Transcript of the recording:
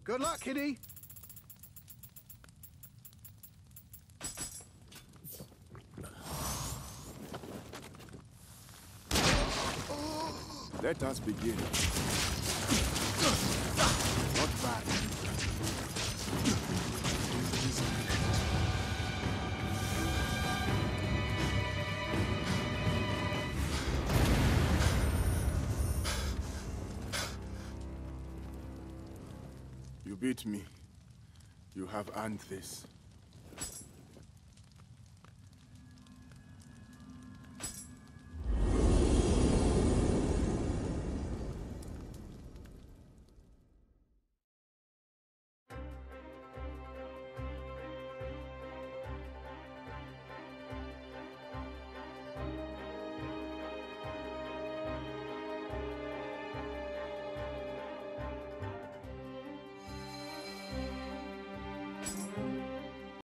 Good luck, Kitty. Let us begin. Not bad. You beat me. You have earned this.